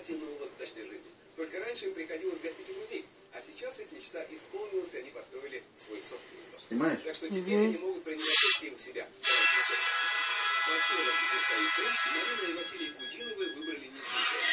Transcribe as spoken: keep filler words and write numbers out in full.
потянуло к дачной жизни. Только раньше им приходилось гостить у друзей, а сейчас их мечта исполнилась, и они построили свой собственный дом. Снимаешь? Так что теперь они могут принимать гостей у себя. Марина и Василий Кудиновы выбрали не случайно.